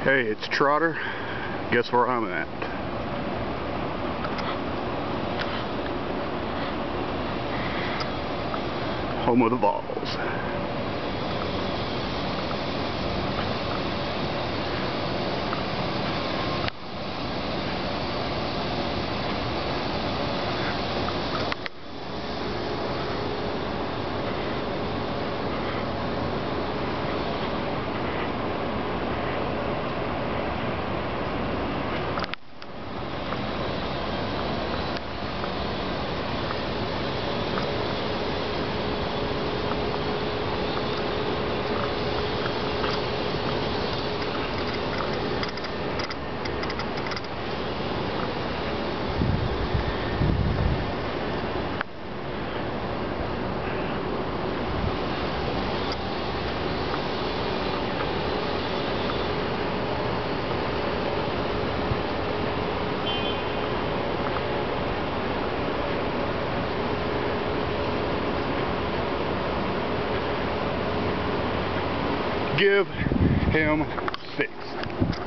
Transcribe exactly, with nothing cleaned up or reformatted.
Hey, it's Trotter. Guess where I'm at? Home of the VOLS. Give him six.